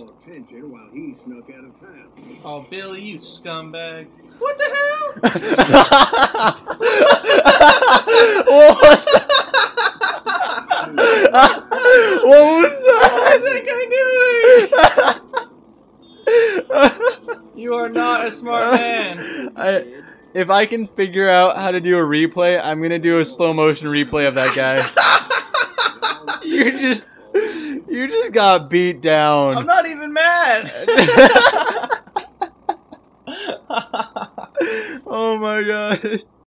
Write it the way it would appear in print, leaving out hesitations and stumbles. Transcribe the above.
attention while he snuck out of town. Oh, Billy, you scumbag. What the hell? What was that? What was that? What is that guy doing? You are not a smart man. If I can figure out how to do a replay, I'm gonna do a slow motion replay of that guy. You just got beat down. I'm not even mad. Oh my god.